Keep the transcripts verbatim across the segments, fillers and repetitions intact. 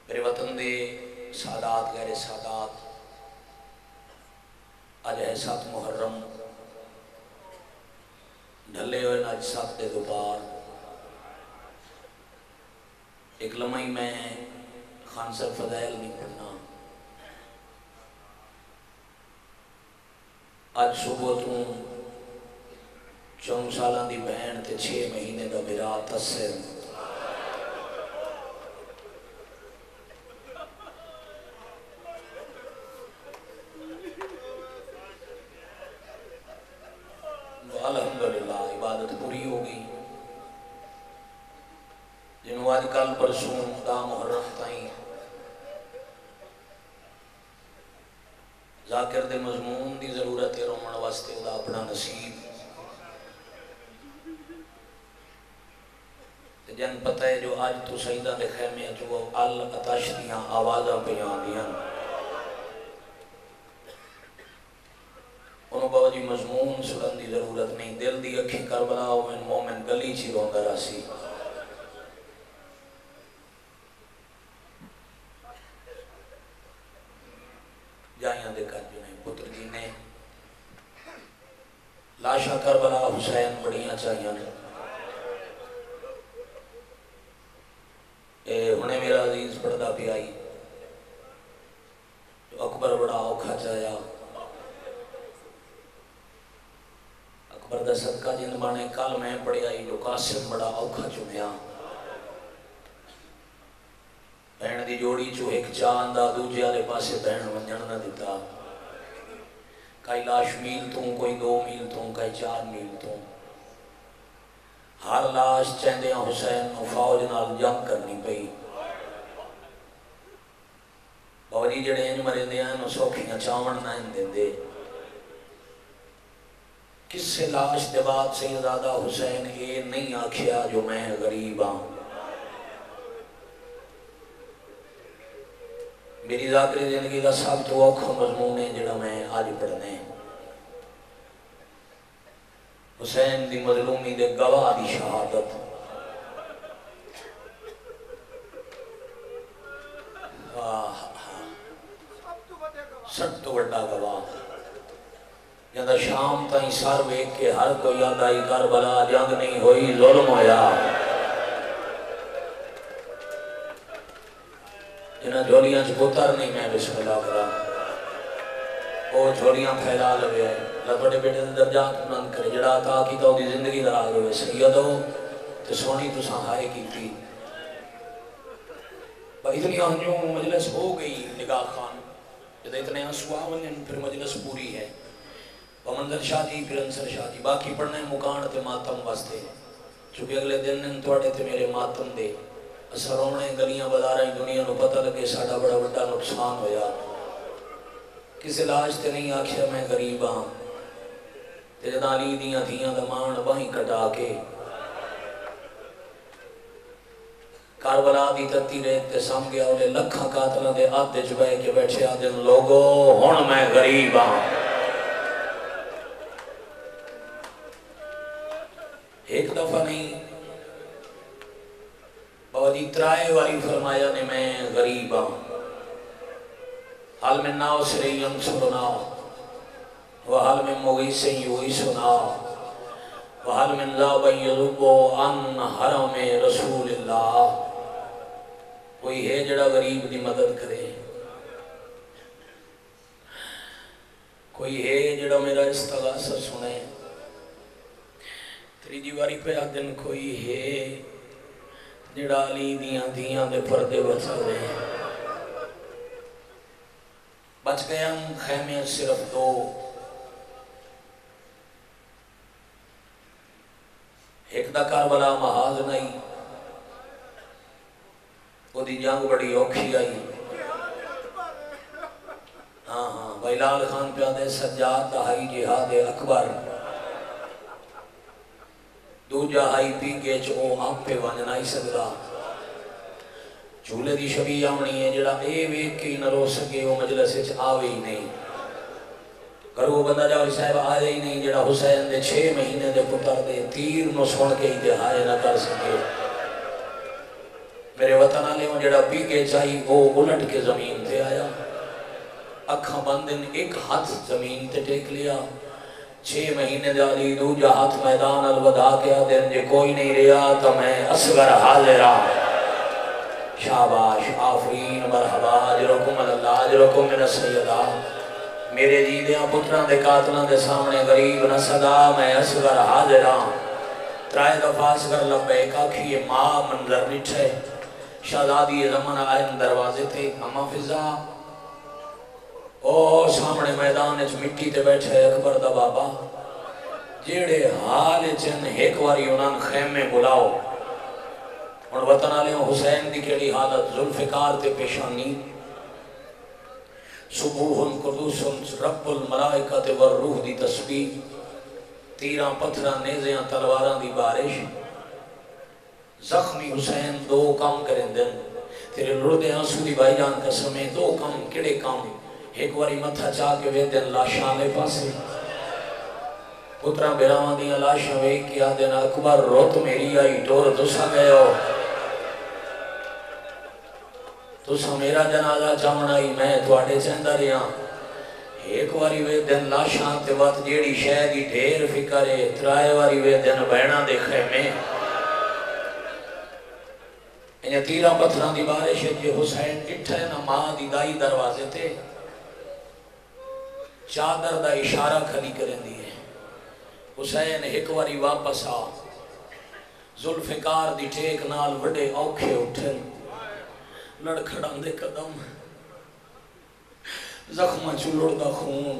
میرے وطن دے سادات غیر سادات، اج ہے سات محرم، ڈھلے ہوئے اج سات دے دوپار. ایک لمحی میں خان سر فضائل نہیں پڑھنا. اج صبح تو چون سالاں دی بہن تے چھ مہینے دا بھرا تسر. الحمدللہ عبادت پوری ہو گئی. جنہوں آج کل پرسوں دا محرم تائیں ذاکر دے مضمون دی ضرورت ہے رومن واسطے دا اپنا نصیب. جن پتہ ہے جو آج تو سیدہ دے خیمے جو ال-عطش دیاں آوازاں پیان دیاں انہوں بابا جی مضمون سنن دی ضرورت نہیں. دل دی اکھی کربلا ہوئن مومن گلی چی روندہ راسی. جائیاں دیکھا جو نہیں پتر جی نے لاشا کربلا حسین بڑیاں چاہیاں نے. اے ہونے میرا عزیز پردہ پہ آئی جو اکبر بڑا اوکھا چاہیا. اکبر دا صدقہ جن بانے کل میں پڑی آئی جو قاسم بڑا اوکھا چنیا. بہن دی جوڑی چو ایک چاندہ دوجے آلے پاسے بہن ونجن نہ دیتا. کئی لاش میل توں کوئی دو میل توں کئی چار میل توں. ہر لاش چہندیاں حسین نو فوج نال جنگ کرنی پئی. بابا جی جڑے انج مرے دے ہیں نو سوکھیاں چاون نہ اندے دے. کس سے لاش دے بعد سیدزادہ حسین یہ نہیں آکھیا جو میں غریب ہاں. میری ذاکری زندگی کا سب تو اوکھا مضمون ہے جڑا میں آج پڑھنے. حسین دی مظلومی دے گواہ دی شہادت. سٹ تو بڑا گواہ جہاں شام تائیں سار ویک کے ہر کوئی آدھائی کربلا جنگ نہیں ہوئی ظلم ہویا. جنہاں جھولیاں چھ پتر نہیں میں بسم اللہ کرا وہ جھولیاں پھیلا لگے ہیں. اللہ بڑے بیٹے دے درجات بلند کرے جڑا عطا کی تو دی زندگی دراز ہوئے. سیدو تے سونی تو سہائے کی تھی. اتنی آنجوں مجلس ہو گئی نگاہ خان جدہ اتنے آنسوا ونن پھر مجلس پوری ہے. ومنظر شاہ جی پھر انصر شاہ جی باقی پڑھنے مکان تے ماتم واسطے چونکہ اگلے دن ان توڑے تے میرے ماتم دے اثر رونے گلیاں بازاریں دنیا نو پتہ لگے ساڑا بڑا بڑا نقصان ہویا. کس علاج تے نہیں آکھیا میں غریب ہاں. تے جدہ علی دیاں دیاں دمان وہیں کٹا کے کاربلا دی تتی ریت تے سام گیا انہیں لکھاں قاتلہ دے آدھے جبائے کے بیٹھے آدھن لوگو ہون میں غریب ہاں. ایک دفعہ نہیں بابا جی ترائے والی فرمایا نے میں غریب ہاں. حال میں ناو سرے ینصرنا وحال میں مغیسیں یویسنا وحال من ذابن یذبو ان حرم رسول اللہ. کوئی ہے جڑا غریب دی مدد کرے. کوئی ہے جڑا میرا استغاثہ سنے. تریجی واری پہ آدن کوئی ہے جڑا علی دیاں دیاں دے پردے بچا دے. بچ گیا ہم خیمے صرف دو. ایک دا کاربلا محاذ نہیں وہ دی جنگ بڑی اوکھی آئی. ہاں ہاں بھائیلال خان پیادے سجاد دہائی جہاد اکبر دو جہائی پی کے چو آپ پہ وانجنا ہی سکتا. جھولے دی شبی آمنی ہے جڑا اے ویک کی نہ رو سکے وہ مجلس اچھ آوے ہی نہیں. گر وہ بندہ جاوی صاحب آئے ہی نہیں جڑا حسین دے چھے مہینے دے پتر دے تیر نو سن کے ہی دہائے نہ کر سکے. میرے وطن آلے ہوں جڑا پی کے چاہی وہ الٹ کے زمین تے آیا اکھاں بندن ایک ہاتھ زمین تے ٹیک لیا چھ مہینے جالی دو جا ہاتھ میدان الوداع کیا دن جے کوئی نہیں رہا تو میں اصغر حاضرہ شاباش آفرین مرحبا اجرکم اللہ اجرکم من السیدہ میرے جیدیاں پتران دے قاتلان دے سامنے غریب نہ صدا میں اصغر حاضرہ ترائے دفعہ اصغر لبیک آکھی یہ ماں منظر نٹھے شہزادی زمان آئے دروازے تھے اما فضا او سامنے میدان اچھ مٹی تے بیٹھے اکبر دا بابا جیڑے حال چن ایک واری انہاں خیمے بلاؤ اور وطن آلیوں حسین دی کیڑی حالت ذوالفقار تے پیشانی صبوحن قدوسن رب الملائکت والروح دی تسبیح تیران پتھران نیزیاں تلواران دی بارش زخمی حسین دو کام کریں دن تیرے لڑدے آنسو دی بھائی جان قسمیں دو کام کڑے کام ایک واری متھا چاہ کے وے دن لاشاں لے پاسے پتران بیرامان دیا لاشاں وے کیا دن اکبر روت میری آئی ٹور دوسا گئے ہو تُسا میرا جنازہ چامنائی میں تواڈے چندہ رہا ایک واری وے دن لاشاں تے وقت جیڑی شہدی ڈھیر فکرے ترائے واری وے دن بینہ دے خیمے انہیں تیرہ پتھران دی بارش ہے جے حسین اٹھے نا ماں دی دائی دروازے تے چادر دا اشارہ کھلی کریں دیئے حسین ایک واری واپس آ ذوالفقار دی ٹیک نال وڈے اوکھے اٹھن لڑکھڑان دے قدم زخمہ چلوڑ دا خون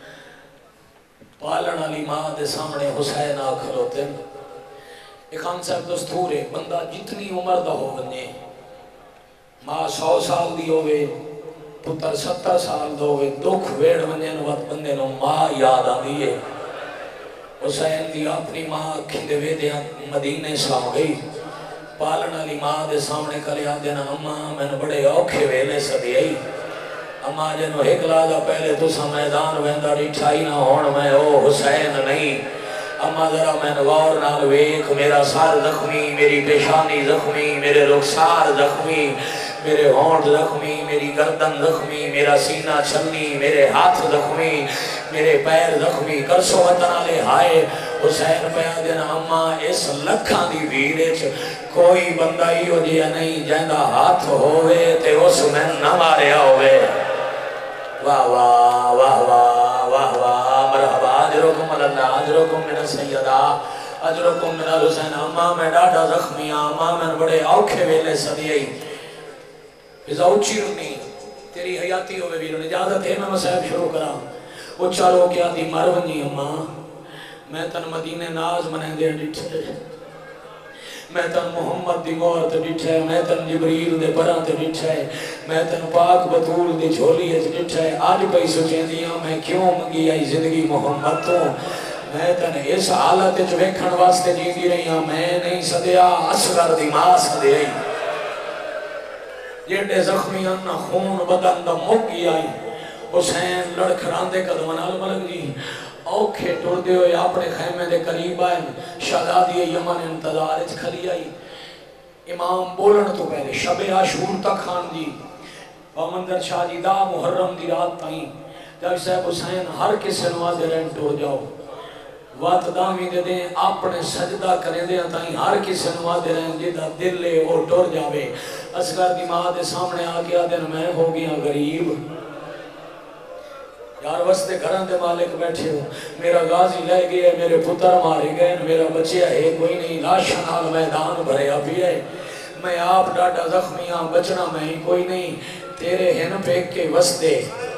پالن علی ماں دے سامنے حسین آکھل ہوتے ایک خان صاحب دستور ہے بندہ جتنی عمر دا ہو بنے ماں سو سال دی ہوئے پتر ستر سال دا ہوئے دکھ ویڑ بنے وقت بندے نو ماں یاد آ دیئے حسین دی اپنی ماں کھندے وے دیا مدینے سا گئی پالن علی ماں دے سامنے کلیا دینا اماں میں نے بڑے اوکھے ویلے سدی آئی اماں جنو ایک لازہ پہلے تو سا میدان ویندہ ریٹھائی نہ ہون میں او حسین نہیں اماں ذرا میں نوار نال ویک میرا سار زخمی میری پیشانی زخمی میرے رخسار زخمی میرے ہونٹ زخمی میری گردن زخمی میرا سینہ چھلنی میرے ہاتھ زخمی میرے پیر زخمی کرسو وطن آلے ہائے حسین پہ دینا اماں اس لکھاں دی ویڑے کوئی بندہ ہی ہو جیا نہیں جہندہ ہاتھ ہوئے تے اس میں نہ ماریا ہوئے واہ واہ واہ واہ واہ واہ مرحبا اجرکم اللہ اجرکم من السیدہ اجرکم من الحسین اماں میں ڈاٹا زخمی اماں میں بڑے اوکھے ویلے صدیئی فضا اچھی رنی تیری حیاتی ہوئے بھی اجازت ہے میں مسائب شروع کرا وہ چاروں کیا دی مرونی اماں میں تن مدینہ ناز منہ دے ڈٹھے میں تن محمد دی مورت ڈٹھے میں تن جبریل دے پران تے ڈٹھے میں تن پاک بطول دے جھولی اچ ڈٹھے آج پئی سوچیں دیاں میں کیوں منگی آئی زندگی محمد تو میں تن اس حالت اچ ویکھن واسطے جی دی رہی ہاں میں نہیں صدیا اصغر دی ماں صدی آئی جیڑے زخمی انہ خون بدن دا مکی آئی حسین لڑکھران دے قدمنال ملک جی اوکھے ٹوڑ دے ہوئے اپنے خیمے دے قریب آئے شہزادی یمن انتظار اچ کھلی آئی امام بولن تو پہلے شب عاشور تک خان جی بامندر شاہ جی دا محرم دی رات تائیں جب صاحب حسین ہر کسے نوازے رہن ٹوڑ جاؤ وات دامی دے دیں اپنے سجدہ کریں دیں تائیں ہر کسے نوازے رہن جدہ دل لے وہ ٹوڑ جاوے اصغر دی ماں دے سامنے آگیا دن میں ہو گیا غریب یار وستے گھران دے مالک بیٹھے ہو میرا غازی لے گئے میرے پتر مارے گئے میرا بچے ہے کوئی نہیں لاشاں نال میدان بھرے ابھی ہے میں آپ ڈاٹا زخمیاں بچنا میں ہی کوئی نہیں تیرے ہن پھیک کے وستے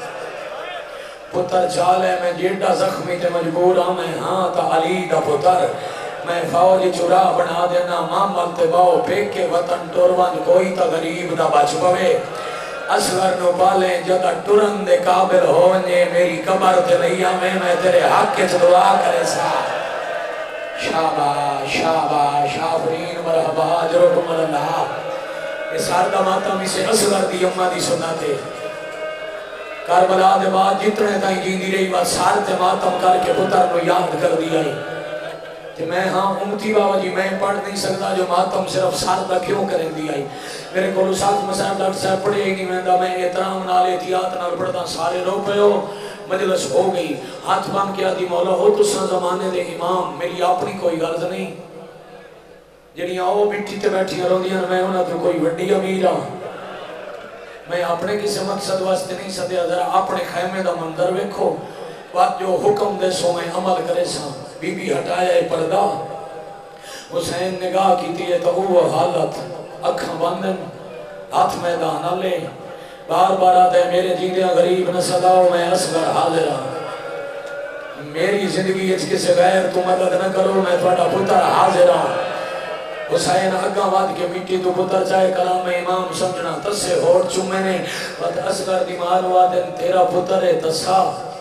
پتر چالے میں جیڑا زخمی تے مجبور ہاں میں ہاں تا علی دا پتر میں فوج چرا بنا دینا مامل تے باؤ پھیک کے وطن ٹوروان کوئی تا غریب دا بچ پوے اصغر نو پالیں جدہ ٹرن دے قابل ہونے میری قبر تے لیا میں میں تیرے حق کے دعا کرے سا شابہ شابہ شابرین مرحبا اجرکم اللہ یہ ساردہ ماتا میں سے اصغر دی امہ دی سناتے کربلا دے بعد جتنے تائیں جیندی رہی بات ساردہ ماتم کر کے پتر کو یاد کر دیا ہی کہ میں ہاں امتی بابا جی میں پڑھ نہیں سکتا جو ماتم صرف ساردہ کیوں کریں دیا ہی میرے کو ساتھ مسائب ڈاکٹر صاحب پڑھے ہی نہیں میں میں احترام نال احتیاط نال پڑھتا سارے رو پہ ہو مجلس ہو گئی ہاتھ بان کیا دی مولا ہو تو سن زمانے دے امام میری اپنی کوئی غرض نہیں جنہی آؤ مٹی تے بیٹھی رہو دیا میں انہاں تو کوئی وڈی امیر ہوں میں اپنے کسی مقصد واسطے نہیں سدیا ذرا اپنے خیمے دا منظر ویکھو بات جو حکم دے سو میں عمل کرے سا بی بی ہٹایا پردہ حسین نگاہ کی تیئے تو وہ حالت اکھاں بندن ہاتھ میدان لے بار بار آتے میرے جیدیاں غریب نہ صداؤ میں اصغر حاضر ہوں میری زندگی اچھ کسی غیر تو مدد نہ کرو میں تھوڑا پتر حاضر ہوں حسین اگاں واد کے میٹی تو پتر چاہے کلام امام سمجھنا تسے ہوڑ چومے نے بات اصغر دیمار وادن تیرا پتر ہے تسا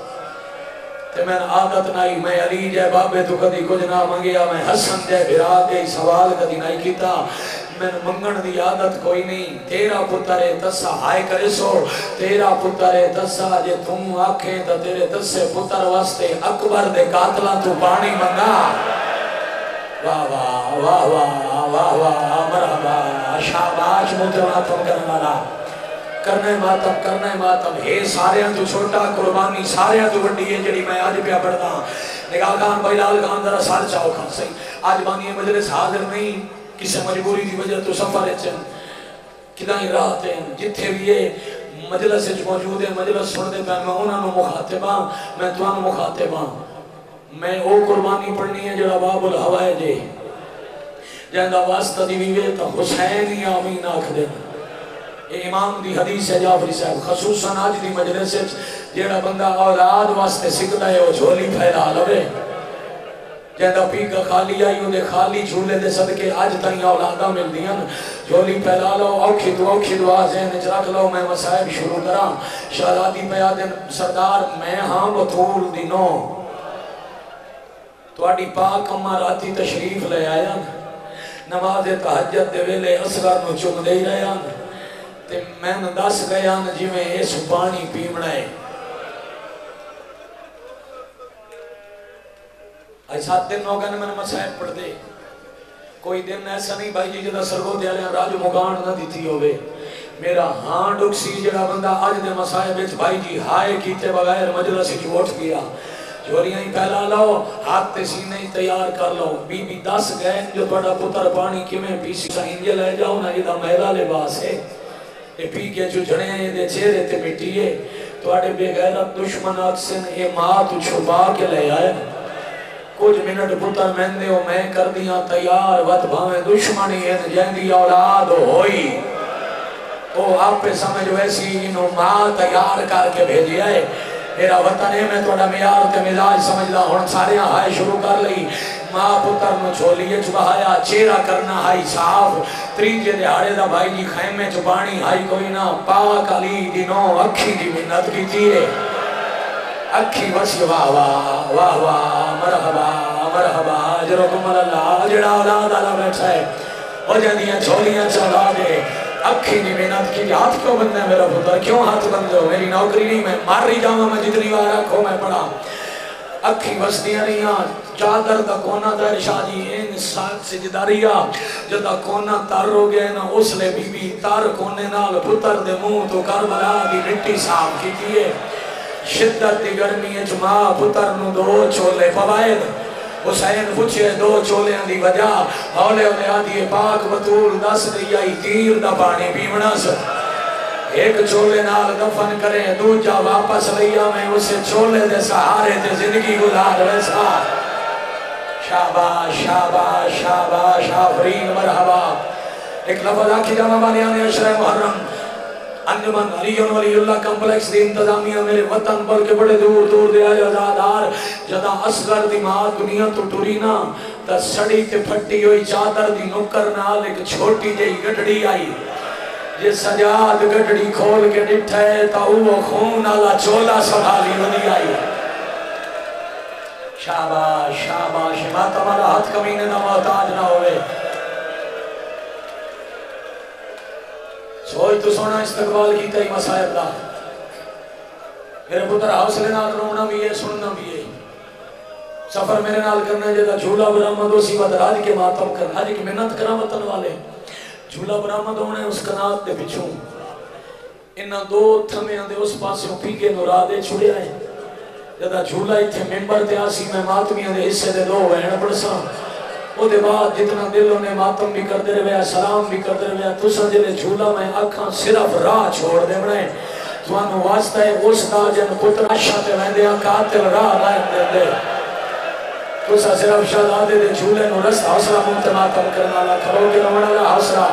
تے میں عادت نائی میں علی جائے بابے تو کدی کچھ نہ منگیا میں حسن جائے بھرا گئی سوال کدی نائی کیتا میں منگن دی عادت کوئی نہیں تیرا پتر ہے تسا ہائے کرے سو تیرا پتر ہے تسا جے تم آکھیں تا تیرے تسے پتر واسطے اکبر دے قاتلہ تو پانی منگا واہ واہ واہ واہ واہ واہ مرحبا شاباش متماتم کرنے والا کرنے ماتم کرنے ماتم ہے سارے تو چھوٹا قربانی سارے تو بڑی ہے جڑی میں آج پیا پڑھتا نگاہ خان بھائی لال خان ذرا سال چاہو خان صحیح آج بانی مجلس حاضر نہیں کسی مجبوری دی وجہ تو سفر چن کدائیں راہ ہیں جتھے بھی یہ مجلس موجود ہے مجلس سن دے پہ میں انہوں نے مخاطبہ میں توانو مخاطبہ میں او قربانی پڑھنی ہے جڑا باب الہوائے جے جہاں واسطہ دی ویوے تا حسین یا امین آکھ دینا امام دی حدیث ہے جعفری صاحب خصوصاً آج دی مجلس جیڑا بندہ اولاد واسطے سکتا ہے وہ جھولی پھیلا لوے جہاں پی کا خالی آئی انہیں خالی جھولے دے صدقے آج تائیں اولادہ مل دیا جھولی پھیلا لو اوکھی دعا اوکھی دعا ذہن رکھ لو میں مسائب شروع کرا شہزادی پہ آدن سردار میں ہاں بطول دنوں تو آڑی پاک امہ راتی تشریف لے آیا نماز تحجد دے ویلے اصغر نو چم دے رہا تے میں نے دس گیا نا جی میں اس پانی پیمنا ہے آج سات دن ہو گئے نا میں نے مسائب پڑھ دے کوئی دن ایسا نہیں بھائی جی جدہ سرگو دے آلے راج مگان نہ دیتی ہوئے میرا ہاں ڈکسی جڑا بندہ آج دے مسائب ایچ بھائی جی ہائے کیتے بغیر مجلس کی ووٹ کیا جوریاں ہی پہلا لاؤ ہاتھ تے سینے ہی تیار کر لو بی بی دس گئے جو بڑا پتر پانی کی میں پیسی سا انجے لے جاؤ نا یہ دا میلا لباس ہے یہ پی کے جو جڑے ہیں یہ دے چہرے تے مٹیے تو آڑے بے غیرت دشمن اکسن یہ ماں تو چھپا کے لے آئے کچھ منٹ پتر میں دے ہو میں کر دیا تیار وقت بھامیں دشمنی ہے جہن دی اولاد ہوئی تو آپ پہ سمجھ ویسی انہوں ماں تیار کر کے بھیجی آئے میرا وطن ہے میں توڑا میار تے مزاج سمجھدا ہون سارے ہائے شروع کر لئی ماں پتر نو چھولیے چھپایا چہرہ کرنا ہائی صاف تریجے دیہاڑے دا بھائی جی خیمے چھپانی ہائی کوئی نہ پاک علی دنوں اکھی دی منت کی تیرے اکھی وسی واہ واہ واہ واہ مرحبا مرحبا جرکم اللہ جڑا اولاد آلہ بیٹھا ہے وہ جہاں چھولیاں چلا دے اکھی دی محنت کی ہاتھ کیوں بندے ہیں میرا پتر کیوں ہاتھ بندے ہو میری نوکری نہیں میں مار رہی جاؤں میں جتنی بار رکھو میں پڑھا اکھی بستیاں نہیں آن چادر دا کونا دا ارشاد جی این ساتھ سجداریا جدا کونا تر ہو گئے نا اس لے بی بی تر کونے نال پتر دے منہ تو کربلا دی مٹی صاف کی دیئے شدت دی گرمی جمع پتر نو دو چولے پوائد حسین پوچھے دو چولے دی وجہ ہولے ہولے آدھی پاک بطول دس دی آئی تیر دا پانی پیمنا سا ایک چولے نال دفن کریں دو جا واپس لیا میں اسے چولے دے سہارے دے زندگی گزار ویسا شاباش شاباش شاباش آفرین مرحبا ایک لفظ آکھی جامعہ بانیان اشرہ محرم انجمن علیون ولی اللہ کمپلیکس دی انتظامیہ میرے وطن پر کے بڑے دور دور دے آئے آزادار جدا اصغر دی ماں دنیا تو ٹورینا تا سڑی تے پھٹی ہوئی چادر دی نکر نال ایک چھوٹی جئی گٹڑی آئی یہ سجاد گٹڑی کھول کے ڈٹھے تا وہ خون آلا چولا سبھالی ودی آئی شاباش شاباش ماں تمہارا ہاتھ کمینے نہ محتاج نہ ہوئے سوئی تو سونا استقبال کی تئی مسائب دا میرے پتر حوصلے نال رونا بھی ہے سننا بھی ہے سفر میرے نال کرنا جدا جھولا برامد و سیوت راج کے ماتم کر آج ایک منت کرا وطن والے جھولا برآمد ہونے اس کنات دے پچھوں انہاں دو تھمیاں دے اس پاسوں پھیکے نورا دے چھڑے آئے جدہ جھولا اتھے ممبر تے آسی میں ماتمیاں دے حصے دے دو وین پڑساں او دے بعد جتنا دلوں نے ماتم بھی کر دے رہے سلام بھی کر دے رہے تو سجلے جھولا میں آنکھاں صرف راہ چھوڑ دے بڑھائیں تو انہوں واسطہ ہے اس دا جن پتر عشاء تے ویندے ہیں قاتل راہ لائن دے دے تو سا صرف شہدادے دے جھولے نو رست حسرہ منتماتم کرنا لا کھرو کے نمڑا لا حسرہ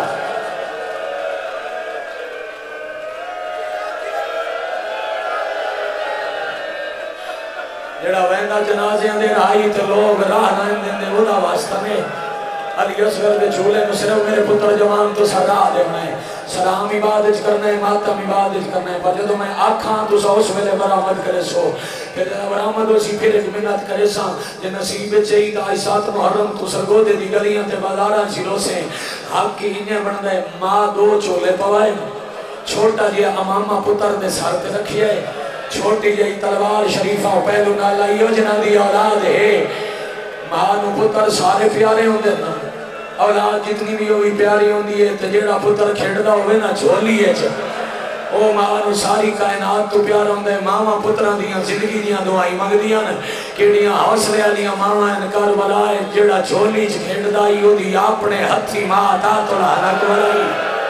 جڑا ویندہ جنازیاں دے رہائی تے لوگ راہ نائن دن دے ودا واسطہ میں علی اصغر دے جھولے میں صرف میرے پتر جوان تو سرا دے میں سلام عبادت کرنا ہے ماتم عبادت کرنا ہے پر جدو میں آکھاں تو سا اس ویلے برآمد کرے سو پھر جدو برآمد ہو سی پھر ایک منت کرے سا جن نصیب چاہید آئی سات محرم تو سرگو دے دی گلیاں تے بازاراں چلو سے حق کی انہیں بندہ ہے ماں دو چولے پوائے چھوٹا جیا امامہ پتر دے سار تے رکھی ہے چھوٹی جی تلوار شریفہ پہلو نالا یوجنا دی اولاد ہے ماں نو پتر سارے پیارے ہوں دے نا اولاد جتنی بھی ہوئی پیاری ہوں دی ہے تجیڑا پتر کھیڑدا ہوئے نا چھولی ہے چھو او ماں نو ساری کائنات تو پیار ہوں دے ماما پتران دیاں زندگی دیاں دعائی مانگ دیاں کیڑیاں حوصلے دیاں ماما انکار بلائے جیڑا چھولی چھ کھیڑدائی ہو دی اپنے ہتھی ماں تا تولا نک بلائی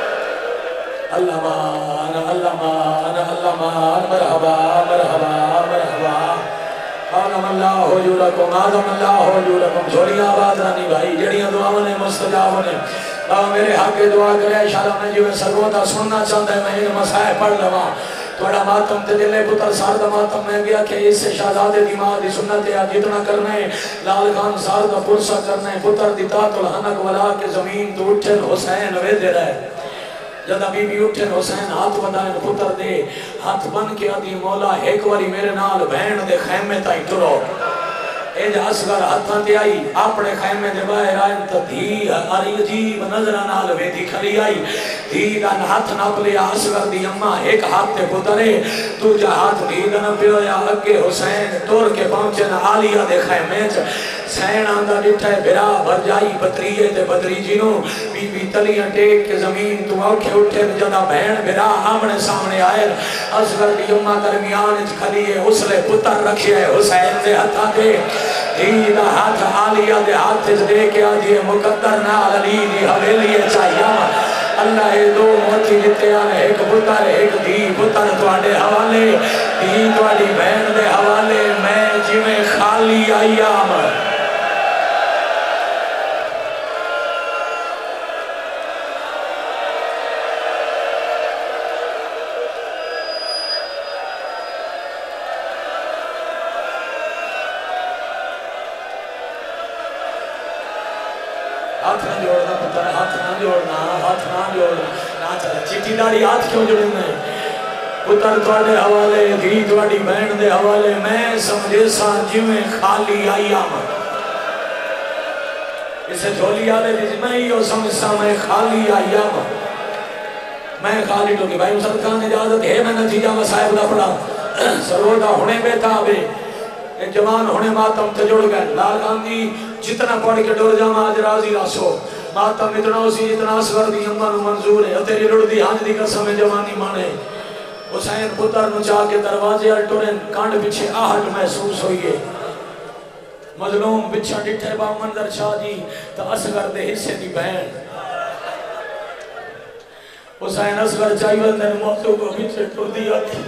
اللہ مان اللہ مان اللہ مان مرحبا مرحبا مرحبا آدم اللہ حجورکم آدم اللہ حجورکم چھوڑی آباد رانی بھائی جڑیاں دعاوں نے مستجاب نے بابا میرے حق کے دعا کرے انشاءاللہ میں جو میں سرگوتا سننا چاہتا ہے میں ان مسائل پڑھ لوا توڑا ماتم تے دلے پتر ساردا ماتم میں گیا کہ اس سے شہزادے دی ماں دی سنت ہے جتنا کرنا ہے لال خان ساردا پرسا کرنا ہے پتر دی تات الحنک ولا کے زمین تو اٹھن حسین وے دے رہے جدہ بی بی اٹھن حسین ہاتھ بدائن پتر دے ہاتھ بن کے آدھی مولا ایک واری میرے نال بہن دے خیمے تائی ٹرو اے جا اصغر ہاتھاں تے آئی اپنے خیمے دے باہر آئیں تا دھی اری عجیب نظران آل ویدی کھلی آئی دھی دن ہاتھ ناپ لیا اصغر دی اممہ ایک ہاتھ تے پترے تو جا ہاتھ دھی دن پیو یا اگے حسین توڑ کے پہنچے نا آلیہ دے خیمے چ سین آندہ ڈٹھے برا بھر جائی بطریے تے بدری جنوں بی بی تلیاں ٹیک کے زمین تو اوکھے اٹھے جدا بہن برا آمنے سامنے آئے اصغر دی اممہ درمیان چ کھلیے اسلے پتر رکھے حسین دے ہتھا دے دیدہ ہاتھ آلیہ دے ہاتھ دے کے آجیے مقدر نال علی دی حویلی چاہیہ اللہ دو موتی جتے آنے ایک پتر ایک دی پتر توڑے حوالے دی توڑی بہن دے حوالے میں جی میں خالی آئیام ہاتھ نہ جوڑنا پتر ہاتھ نہ جوڑنا ہاتھ نہ جوڑنا نہ چلے چیٹی داری ہاتھ کیوں جوڑنا ہے پتر توڑے حوالے دھی توڑی بہن دے حوالے میں سمجھے سان جی میں خالی آئی آمد اسے جھولی آلے دیجی میں ہی ہو سمجھ سا میں خالی آئی آمد میں خالی تو کہ بھائی مسلکان اجازت ہے میں نتیجہ مسائب دا پڑا سروڑا ہونے بیتابے ایک جوان ہونے ماتم تے جوڑ گئے لال گاندھی جتنا پڑھ کے ڈور جاما آج راضی راسو ماتم اتنا اسی جتنا اصغر دی اممہ نو منظور ہے تیری رڑ دی ہانج دی قسم جوانی مانے حسین پتر نو چاہ کے دروازے الٹورن کانڈ پچھے آہٹ محسوس ہوئیے مظلوم بچھا ڈٹھے با منظر شاہ جی تا اصغر دے حصے دی بہن حسین اصغر چاہیے نے موتوں کو پچھے ٹر دیا تھی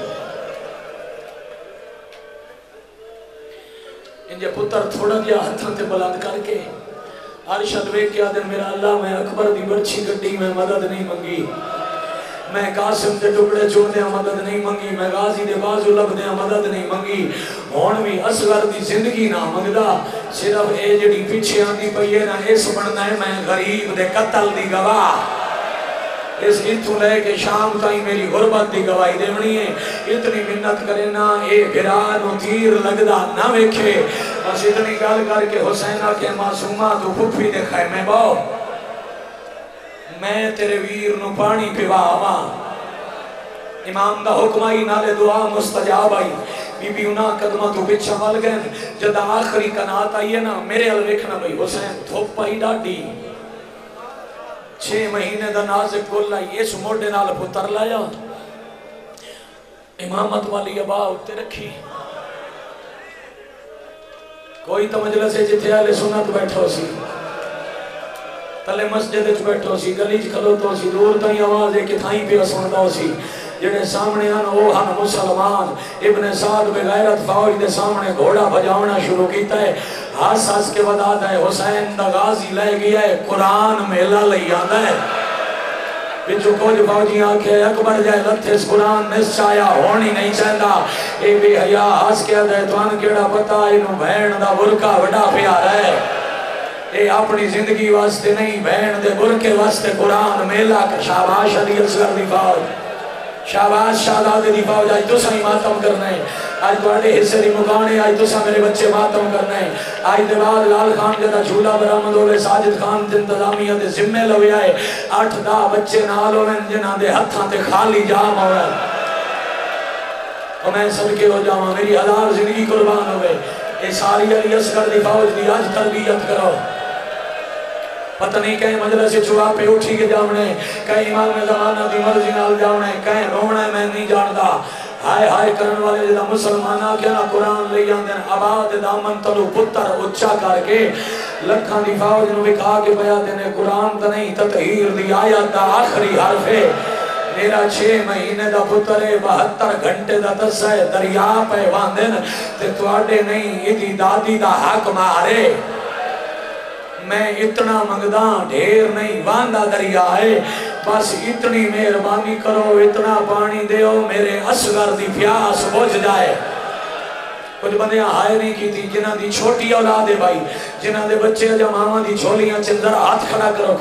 انجھے پتر تھوڑا دیا ہتھاں تے بلند کر کے عرشد وے کیا دن میرا اللہ میں اکبر دی برچی گٹی میں مدد نہیں منگی میں قاسم دے ٹکڑے چھوڑ دیا مدد نہیں منگی میں غازی دے بازو لب دیا مدد نہیں منگی ہون بھی اصغر دی زندگی نہ منگدا صرف اے جڑی پیچھے آن دی پئیے نہ اس بڑھنا ہے میں غریب دے قتل دی گواہ اس اتھو لے کے شام تائی میری غربت دی گواہی دیونی ہے اتنی منت کرے نا اے بھران و تیر لگدا نہ ویکھے بس اتنی گال کر کے حسینہ کے معصومہ تو پھپھی دے خیمے باؤ میں تیرے ویر نو پانی پیوا آوا امام دا حکمائی نالے دعا مستجاب آئی بی بی انہا قدمہ تو بچھا مل گئن جد آخری کنات آئی ہے نا میرے الوکھنا بھئی حسین دھوپ پائی ڈاڈی چھے مہینے دا نازک گل لائی اس موڑے نال پتر لایا امامت والی ابا اٹھتے رکھی کوئی تو مجلس ہے جتھے اہل سنت بیٹھو سی تلے مسجد وچ بیٹھو سی گلی وچ کھلوتو سی دور تائیں آواز ہے کہ تھائیں پہ سنتا سی جڑے سامنے آن وہ ہن مسلمان ابن سعد بغیرت فوج دے سامنے گھوڑا بجاونا شروع کیتا ہے ہاس ہاس کے وداد ہے حسین دا غازی لے گیا ہے قرآن میلہ لئی آندا ہے بچو کچھ فوجیاں آنکھے اکبر جائے لتھس قرآن نس چایا ہونی نہیں چاہتا اے بے حیا ہاس کے دے توان کیڑا پتا انہوں بہن دا برکا وڈا پیارا ہے اے اپنی زندگی واسطے نہیں بہن دے برکے واسطے قرآن میلہ کا شاباش علی اصغر دی فوج شاباش شہزادے دی فوج آج تو سا ہی ماتم کرنا ہے آج تو اڑے حصے دی مکانے آج تو سا میرے بچے ماتم کرنا ہے آج دے بعد لال خان جدا جھولا برامد ہوئے ساجد خان دے انتظامیہ دے ذمہ لوے آئے آٹھ دا بچے نال ہوئے جنہاں دے ہتھاں تے خالی جام ہوئے اور میں صدقے ہو جاؤں میری ہزار زندگی قربان ہوئے اے ساری علی اصغر دی فوج دی آج تربیت کرو پتہ نہیں کہیں مجلس چوا پہ اٹھی کے جاؤنے کہیں امام زمانہ دی مرضی نال جاؤنے کہیں رونا ہے میں نہیں جانتا ہائے ہائے کرن والے جدا مسلمانہ کیا نا قرآن لے جاندے آباد دامن تلو پتر اچھا کر کے لکھاں دی فوج نو بکھا کے بیا دینے قرآن تا نہیں تطہیر دی آیت دا آخری حرف ہے میرا چھے مہینے دا پتر ہے بہتر گھنٹے دا دس ہے دریا پہ واندن تے تواڈے نہیں ادھی دادی دا حق مارے میں اتنا مگداں ڈھیر نہیں واندہ دریا ہے بس اتنی مہربانی کرو اتنا پانی دیو میرے اصغر دی پیاس بجھ جائے کچھ بندیاں ہائے نہیں کی تھی جنہاں دی چھوٹی اولاد ہے بھائی جنہاں دے بچے جا ماما دی چھولیاں چندر ہاتھ کھڑا کرو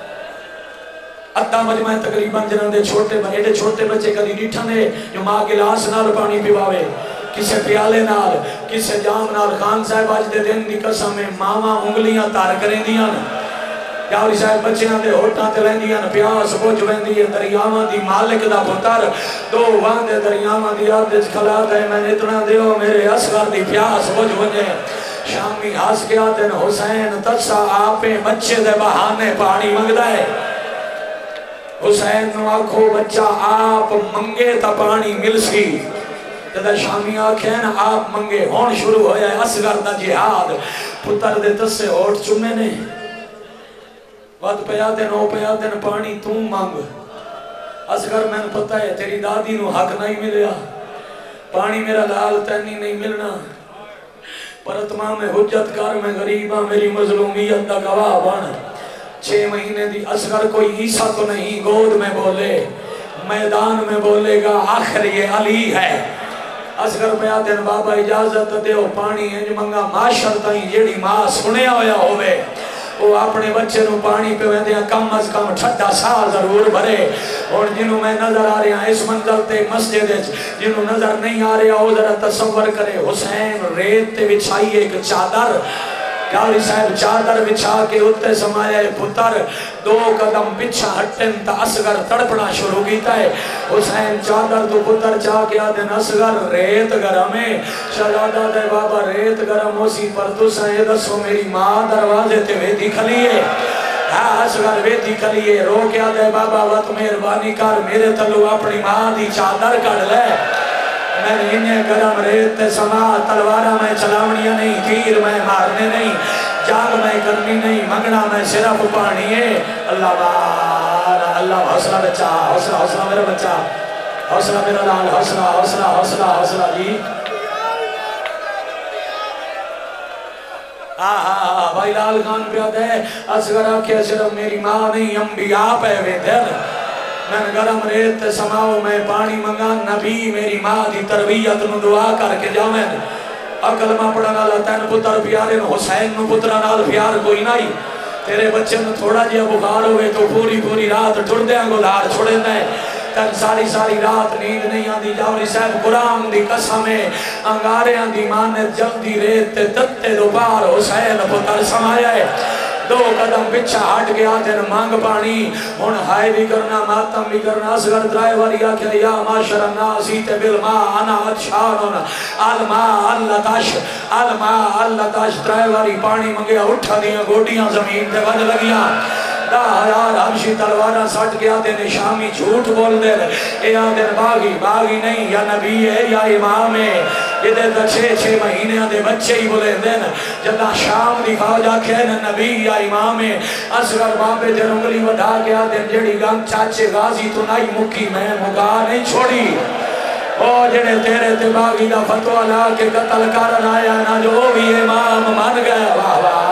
اتنا مجمع تقریباً جنہاں دے چھوٹے بڑے چھوٹے بچے کدی ڈیٹھا نے جو ماں گلاس نال پانی پیواوے کسے پیالے نال کسے جام نال خان صاحب آج دے دن دی قسم میں ماما انگلیاں تار کریں دیاں پیاوری صاحب بچیاں دے ہوٹاں تے لیں دیاں پیاس بوجھ وین دی دریاواں دی مالک دا پتر دو واندے دریاواں دی آدھج کھلا دے میں اتنا دیو میرے اصغر دی پیاس بوجھ ونجے شامی ہاس کے آدھن حسین تسا آپے بچے دے بہانے پانی منگدہ ہے حسین نو آکھو بچہ آپ منگے تا پانی مل سی جدہ شامی آکھیں آپ منگے ہون شروع ہویا ہے اصغر دا جہاد پتر دے تسے اوٹ چمے نے وقت پیا دن او پیا دن پانی تم مانگ اصغر میں نے پتہ ہے تیری دادی نو حق نہیں ملیا پانی میرا لال تینی نہیں ملنا پر اتمام حجت کار میں غریبہ میری مظلومیت دا گواہ بان چھے مہینے دی اصغر کوئی عیسیٰ تو نہیں گود میں بولے میدان میں بولے گا آخر یہ علی ہے اصغر پیا دن بابا اجازت دیو پانی انج منگا معاشر تائیں جیڑی ماں سنے ہویا ہوئے وہ اپنے بچے نو پانی پہ ویندے ہیں کم از کم ٹھٹا سا ضرور بھرے اور جنہوں میں نظر آ رہے ہیں اس منزل تے مسجد جنہوں نظر نہیں آ رہے ہیں وہ ذرا تصور کرے حسین ریت تے بچھائی ایک چادر گاوری صاحب چادر بچھا کے اتے سمایا ہے پتر دو قدم بچھا ہٹن تا اصغر تڑپنا شروع کیتا ہے حسین چادر تو پتر چاہ کے آدھن اصغر ریت گرمے شہزادہ دے بابا ریت گرم ہو سی پر تو سائے دسو میری ماں دروازے تے ویدی کھلیے ہاں اصغر ویدی کھلیے رو کے آدھے بابا وقت مہربانی کر میرے تلو اپنی ماں دی چادر کڑ لے میں انہیں گرم ریت تے سما تلوارہ میں چلاونیاں نہیں تیر میں مارنے نہیں جاگ میں کرنی نہیں منگنا میں صرف پانی ہے اللہ بارا اللہ حوصلہ بچہ حوصلہ حوصلہ میرا بچہ حوصلہ میرا لال حوصلہ حوصلہ حوصلہ حوصلہ جی ہاں ہاں بھائی لال خان پیاد ہے اصغر آکھے صرف میری ماں نہیں انبیاء پہ ویدر میں گرم ریت سماؤ میں پانی منگا نبی میری ماں دی تربیت نو دعا کر کے جاویں اکلمہ پڑھا نالا تین پتر پیارے حسین نو پترہ نال پیار کوئی نہیں تیرے بچے نو تھوڑا جیا بخار ہوئے تو پوری پوری رات ٹھڑ دیاں گو لار چھوڑے نہیں تن ساری ساری رات نیند نہیں آن دی جاوری صاحب قرآن دی قسمیں انگارے آن دی مانے جلدی ریت تتے دوبار حسین پتر سمایا ہے دو قدم پچھا ہٹ گیا جن مانگ پانی ہون ہائے بھی کرنا ماتم بھی کرنا اصغر درائے واری آکھا یا معاشر الناسیت بالماء انا اتشانون الماء اللتش الماء اللتش درائے واری پانی منگیا اٹھا دیا گوڑیاں زمین تے وج لگیا دا ہزار حبشی تلوارہ سٹ کے آتے نے شامی جھوٹ بول دے اے آدھے باغی باغی نہیں یا نبی ہے یا امام ہے یہ دے دا چھے چھے مہینے آدھے بچے ہی بولے دین جدہ شام دی فوجہ کہنے نبی یا امام ہے اصغر باپے دے رنگلی وڈھا کے آدھے جڑی گام چاچے غازی تو نائی مکی میں مگا نہیں چھوڑی او جڑے تیرے تے باغی دا فتوہ لا کے قتل کر آیا نا جو بھی امام مان گئے واہ واہ